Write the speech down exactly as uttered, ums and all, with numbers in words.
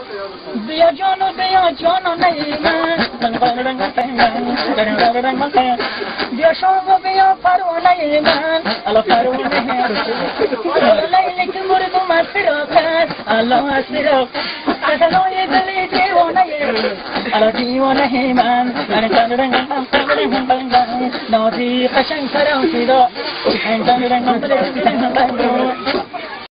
بیا جانو بیا جانو نیمن بیا شام و بیا پروانه من الا پروانه لیلی که مردم از فراقت الله از فراقت قتلای دلی دیوانه الا دیوانه من نازی قشنگ ترم فدا